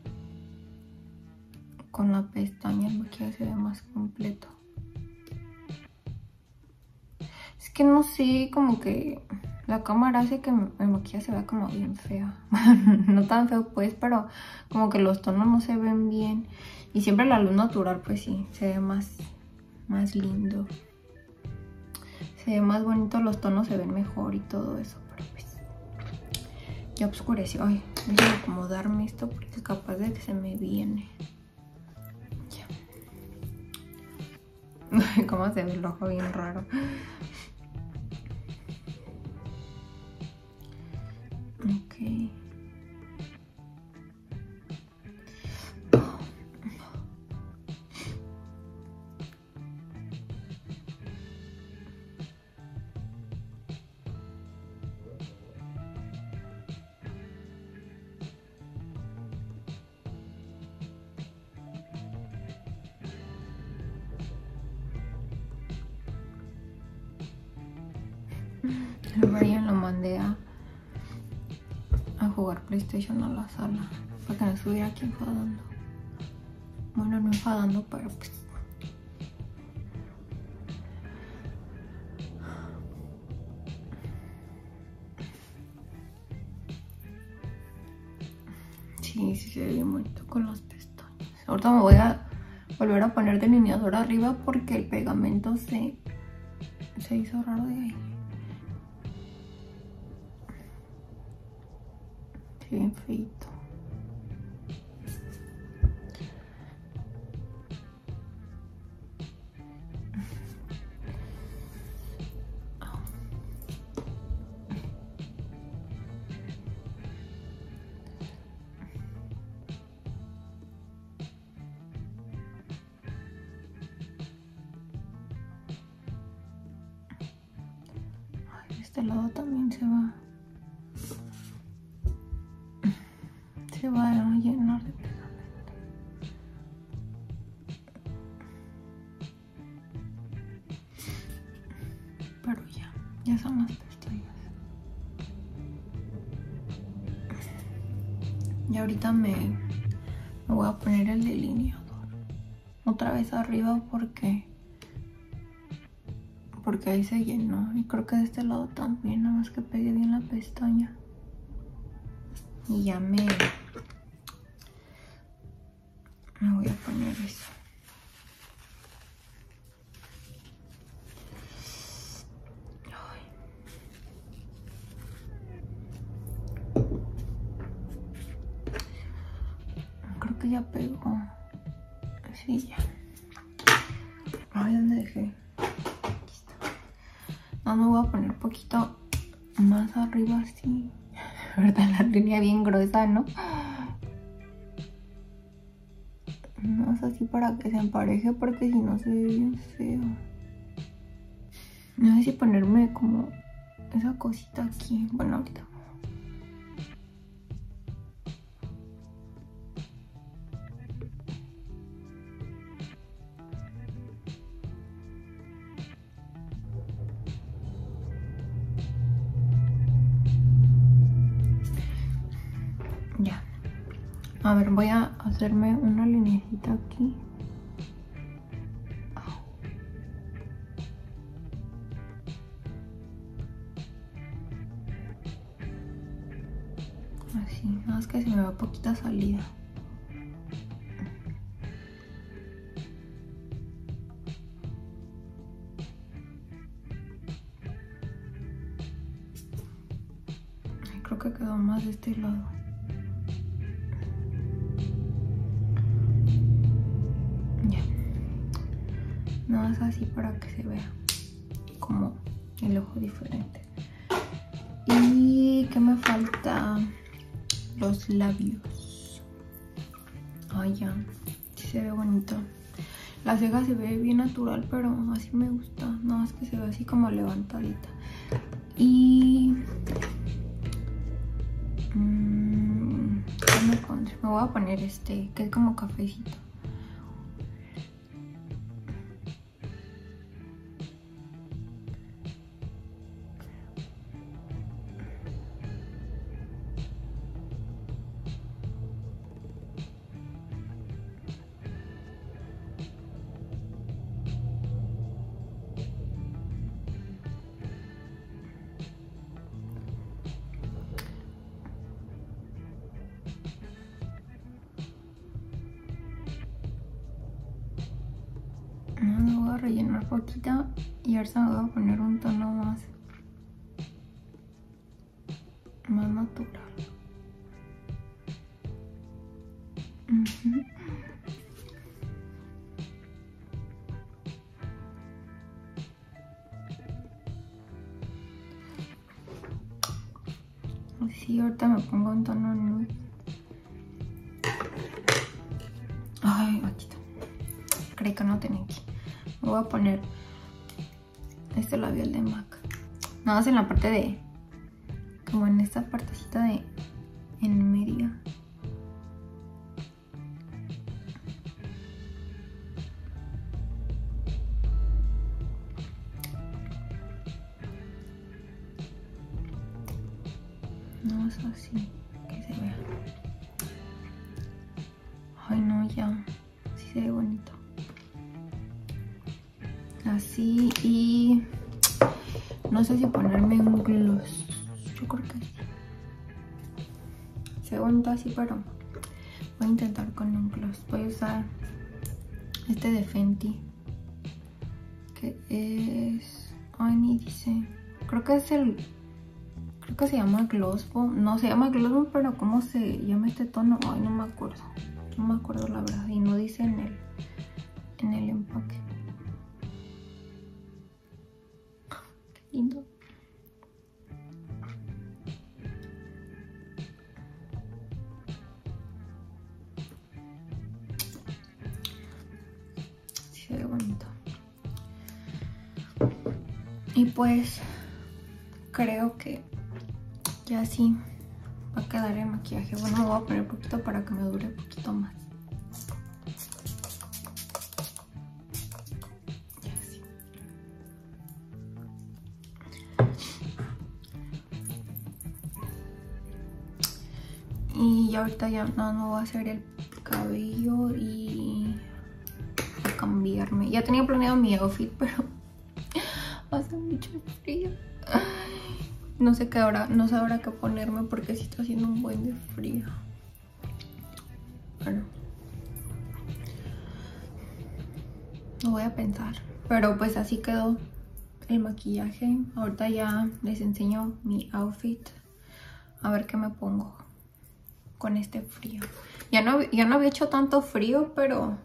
[SPEAKER 1] Con la pestaña, el maquillaje se ve más completo. Es que no sé, como que la cámara hace que el maquillaje se vea como bien feo. No tan feo pues, pero como que los tonos no se ven bien. Y siempre la luz natural pues sí, se ve más, más lindo. Se ve más bonito, los tonos se ven mejor y todo eso. Pero pues ya oscureció. Ay, déjame acomodarme esto porque capaz de que se me viene. Ya. Cómo se ve el ojo bien raro. Ok. El Brian lo mandé a, a jugar PlayStation a la sala para que no estuviera aquí enfadando. Bueno, no enfadando, pero pues... Sí, sí se ve bien bonito con las pestañas. Ahorita me voy a volver a poner delineador arriba porque el pegamento se, se hizo raro de ahí. Sí, bien feito. Este lado también se va se va a llenar de pegamento. Pero ya, ya son las pestañas. Y ahorita me, me voy a poner el delineador otra vez arriba porque porque ahí se llenó y creo que de este lado también, nada más que pegue bien la pestaña y ya me me voy a poner eso. Ay. Creo que ya pegó. Sí, ya. Ay, ¿dónde dejé? No, me voy a poner un poquito más arriba así. ¿Verdad? La línea bien gruesa, ¿no? No es así para que se empareje porque si no se ve bien feo. No sé si ponerme como esa cosita aquí. Bueno, ahorita. Ya. A ver, voy a hacerme una lineecita aquí. Así, nada más que se me va poquita salida. Creo que quedó más de este lado. Ya. Nada más así para que se vea como el ojo diferente. Y ¿qué me falta? Los labios. Ay, ya, sí se ve bonito. La ceja se ve bien natural, pero así me gusta. No, es que se ve así como levantadita. Y... Mmm, ¿qué me pondré? Me voy a poner este, que es como cafecito. Me voy a rellenar poquito y ahora me voy a poner un tono más, más natural. Uh-huh. Sí, ahorita me pongo un tono nude. Ay, aquí está. Creí que no tenía aquí. Me voy a poner este labial de MAC. Nada más en la parte de... como en esta partecita de... en medio. No es así, que se vea. Ay, no, ya. Sí se ve bonito. Así, y no sé si ponerme un gloss. Yo creo que sí. Se ve bonito así, pero voy a intentar con un gloss. Voy a usar este de Fenty, que es... ay, ni dice. Creo que es el... creo que se llama Gloss Bomb. No, se llama Gloss Bomb, pero ¿cómo se llama este tono? Ay, no me acuerdo. No me acuerdo la verdad. Y no dice en el, en el empaque. Qué lindo. Sí, se ve bonito. Y pues creo que ya sí va a quedar el maquillaje. Bueno, me voy a poner un poquito para que me dure un poquito más. Ya sí. Y ya ahorita ya no, no voy a hacer el cabello y a cambiarme. Ya tenía planeado mi outfit, pero hace mucho frío. No sé qué ahora, no sé ahora qué ponerme porque sí está haciendo un buen de frío. Bueno, no voy a pensar. Pero pues así quedó el maquillaje. Ahorita ya les enseño mi outfit. A ver qué me pongo con este frío. Ya no, ya no había hecho tanto frío, pero...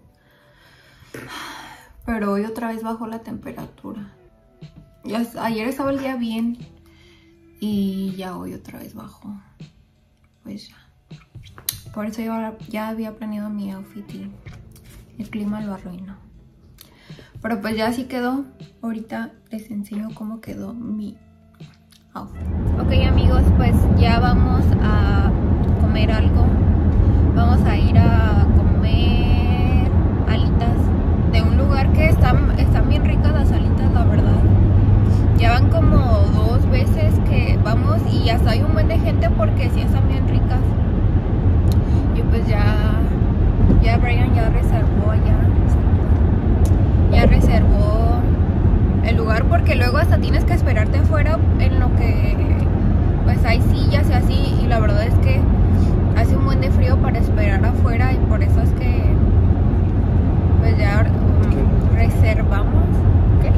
[SPEAKER 1] Pero hoy otra vez bajó la temperatura. Ya, ayer estaba el día bien. Y ya hoy otra vez bajó. Pues ya. Por eso yo ya había planeado mi outfit y el clima lo arruinó. Pero pues ya así quedó. Ahorita les enseño cómo quedó mi outfit. Ok, amigos, pues ya vamos a comer algo. Vamos a ir a comer alitas de un lugar que están, están bien ricas las alitas, la verdad. Ya van como dos veces que vamos y hasta hay un buen de gente porque sí están bien ricas. Y pues ya, ya Brian ya reservó, ya, ya reservó el lugar porque luego hasta tienes que esperarte afuera en lo que pues hay sillas y así. Y la verdad es que hace un buen de frío para esperar afuera y por eso es que pues ya um, reservamos. ¿Qué?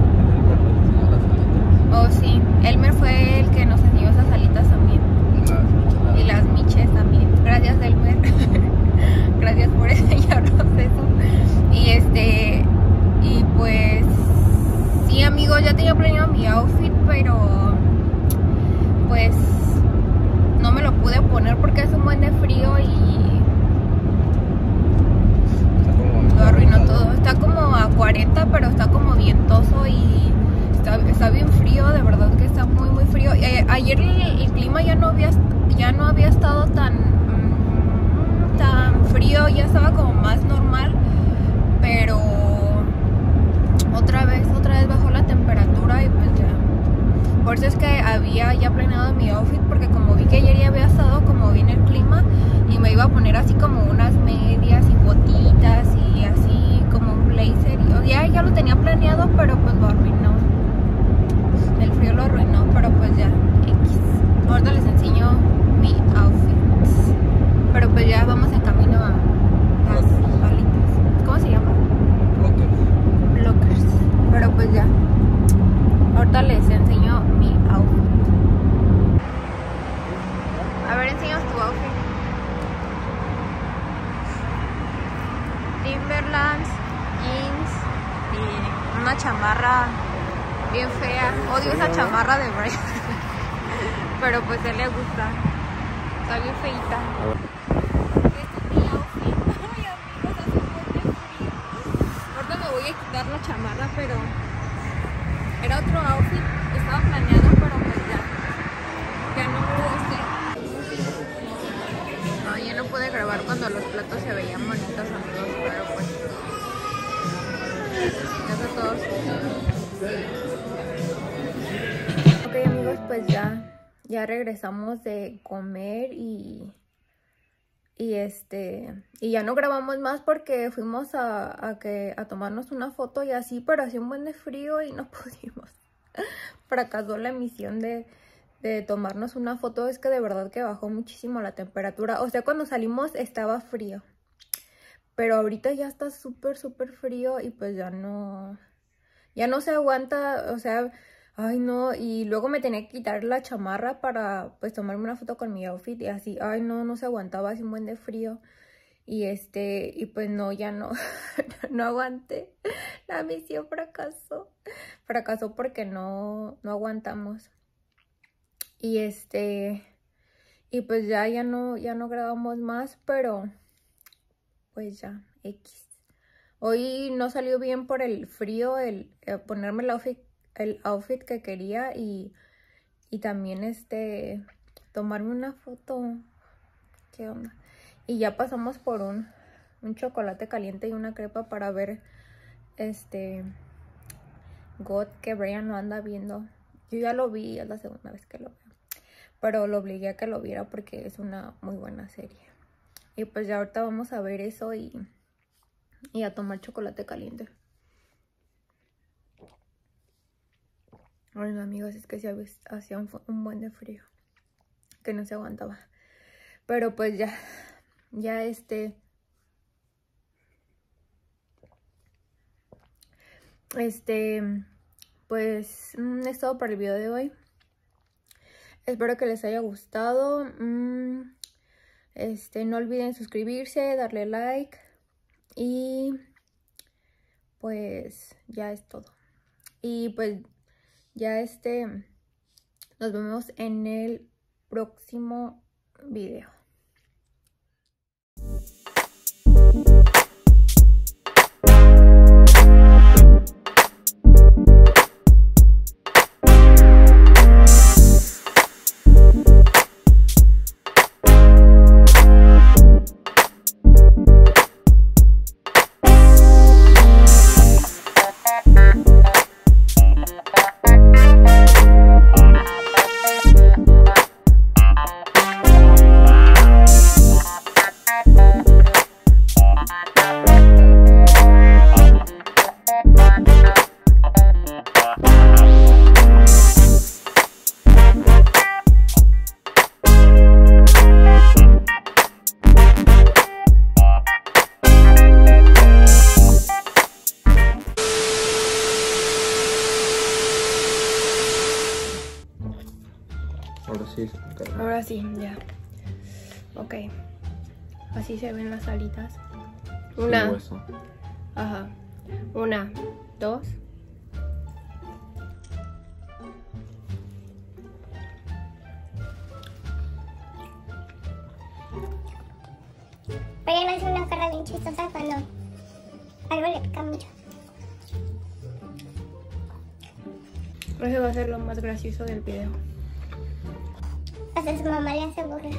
[SPEAKER 1] Oh, sí, Elmer fue el que nos enseñó esas alitas también. Y las miches también. Gracias, Elmer. Gracias por enseñarnos eso. Y este, y pues, sí, amigos. amigos, ya tenía planeado mi outfit, pero pues no me lo pude poner porque es un buen de frío y lo arruinó todo. Está como a cuarenta, pero está como vientoso y está, está bien frío, de verdad que está muy muy frío. Y a, ayer el, el clima ya no había ya no había estado tan tan frío, ya estaba como más normal, pero otra vez otra vez bajó la temperatura y pues ya. Por eso es que había ya planeado mi outfit, porque como vi que ayer ya había estado como bien el clima y me iba a poner así como unas medias y botitas y así como un blazer. Y ya, ya lo tenía planeado, pero pues lo arruinó. El frío lo arruinó, pero pues ya, X. Ahorita les enseño mi outfit. Pero pues ya vamos en camino a las palitas. ¿Cómo se llama? Blockers. Blockers. Pero pues ya. Ahorita les enseño mi outfit. A ver, enseñas tu outfit. Timberlands, jeans y una chamarra bien fea. Odio esa chamarra de Brian. Pero pues a él le gusta. Está bien feita. Este es mi outfit. Ay, amigos, hace un buen de frío. Ahorita me voy a quitar la chamarra, pero era otro outfit. Estaba planeado, pero pues ya. Ya no pude hacer. No, ya no pude grabar cuando los platos se veían bonitos, amigos, pero pues eso todos. Ok, amigos, pues ya ya regresamos de comer y y este y ya no grabamos más porque fuimos a, a que a tomarnos una foto y así, pero hacía un buen de frío y no pudimos. Fracasó la emisión de de tomarnos una foto. Es que de verdad que bajó muchísimo la temperatura. O sea, cuando salimos estaba frío, pero ahorita ya está súper súper frío y pues ya no ya no se aguanta. O sea, ay no, y luego me tenía que quitar la chamarra para pues tomarme una foto con mi outfit y así, ay no, no se aguantaba, así un buen de frío. Y este, y pues no, ya no, no aguanté. La misión fracasó. Fracasó porque no, no aguantamos. Y este, y pues ya, ya no, ya no grabamos más, pero pues ya, X. Hoy no salió bien por el frío, el, el ponerme el outfit, el outfit que quería y, y también este, tomarme una foto. ¿Qué onda? Y ya pasamos por un, un chocolate caliente y una crepa para ver este God, que Brian no anda viendo. Yo ya lo vi, es la segunda vez que lo veo, pero lo obligué a que lo viera porque es una muy buena serie. Y pues ya ahorita vamos a ver eso y, y a tomar chocolate caliente. Bueno, amigos, es que sí hacía un, un buen de frío que no se aguantaba. Pero pues ya, ya este, este, pues es todo para el video de hoy. Espero que les haya gustado. Este, no olviden suscribirse, darle like y pues ya es todo. Y pues ya este, nos vemos en el próximo video.
[SPEAKER 2] Ahora sí, caramba.
[SPEAKER 1] Ahora sí, ya. Ok. Así se ven las alitas. Una.
[SPEAKER 2] Sin hueso.
[SPEAKER 1] Ajá. Una, dos.
[SPEAKER 3] Brian hace una cara bien chistosa cuando algo le pica mucho.
[SPEAKER 1] Ese va a ser lo más gracioso del video.
[SPEAKER 3] Hasta su mamá le hace burla.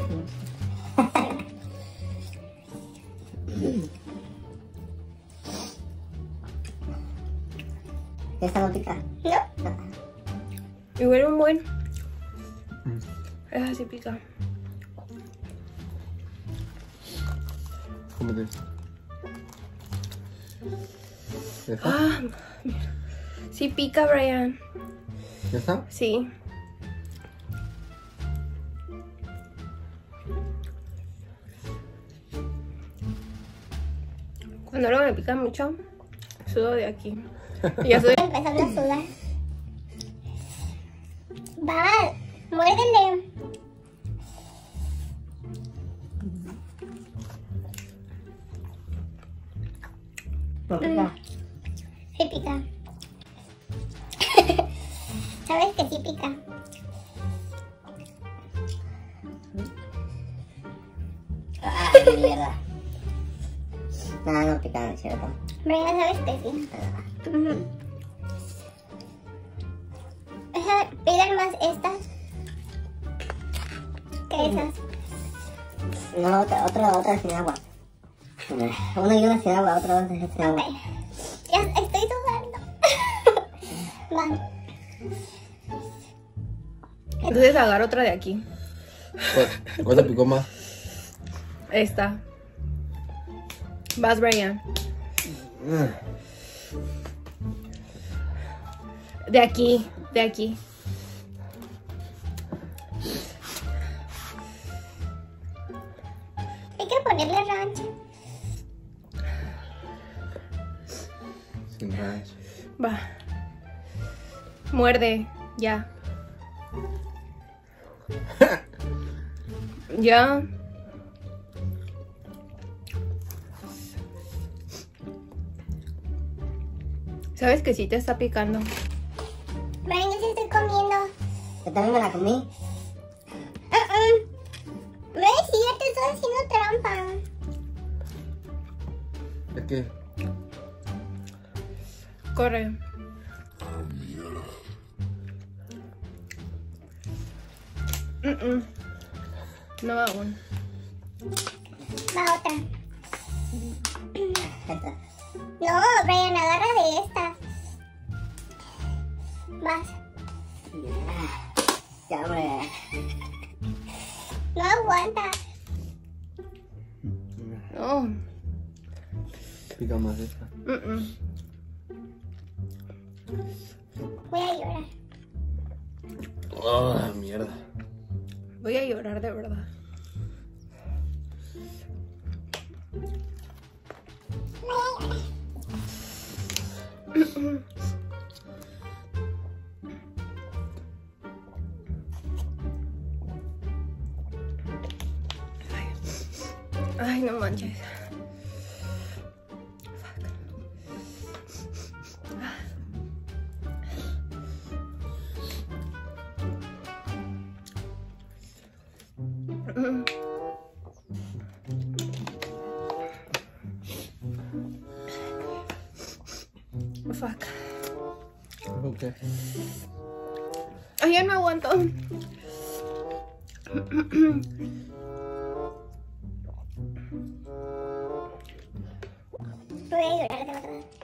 [SPEAKER 4] ¿Esta no pica?
[SPEAKER 3] ¿No?
[SPEAKER 4] No.
[SPEAKER 1] Y huele un buen. Esa sí pica.
[SPEAKER 2] Cómete. ¿Ya está?
[SPEAKER 1] Ah, sí pica, Brian.
[SPEAKER 2] ¿Ya está?
[SPEAKER 1] Sí. Cuando luego me pica mucho, sudo de aquí. Y ya soy...
[SPEAKER 3] Empezando a sudar. Va, muérdele.
[SPEAKER 4] No pica.
[SPEAKER 3] Sí pica. ¿Sabes que sí pica?
[SPEAKER 4] Ay, mierda. No, no pica, no es cierto.
[SPEAKER 3] Brian, ¿sabes que sí? Ujú. Esa- Pidan más estas que esas.
[SPEAKER 4] No, otra, otra, otra sin agua. Una y una sin agua, otra sin agua.
[SPEAKER 3] Ok. Ya estoy sudando. Va.
[SPEAKER 1] Entonces agarro otra de aquí.
[SPEAKER 2] ¿Cuál, cuál te picó más?
[SPEAKER 1] Esta. Vas, Brian. De aquí, de aquí.
[SPEAKER 3] Hay que ponerle ranch.
[SPEAKER 2] Sin ranch.
[SPEAKER 1] Va. Muerde, ya. Ya. Sabes que sí te está picando.
[SPEAKER 3] Brian, yo sí estoy comiendo.
[SPEAKER 4] Yo también me la comí.
[SPEAKER 3] Uh-uh. No es cierto, estoy haciendo trampa.
[SPEAKER 2] ¿Es que?
[SPEAKER 1] Corre. Mm-mm. No aún.
[SPEAKER 3] Va otra.
[SPEAKER 4] Esta.
[SPEAKER 3] No, Brian, agarra de esta. Vas.
[SPEAKER 4] Ya, hombre.
[SPEAKER 3] No aguanta.
[SPEAKER 1] No.
[SPEAKER 2] Pica más esta.
[SPEAKER 1] Mm-mm.
[SPEAKER 3] Voy a llorar.
[SPEAKER 2] Ah, mierda.
[SPEAKER 1] Voy a llorar de verdad. Ay, no manches. Mm. Fuck.
[SPEAKER 2] Ok.
[SPEAKER 1] Ay, ya no aguanto.
[SPEAKER 3] Voy a llorar de verdad.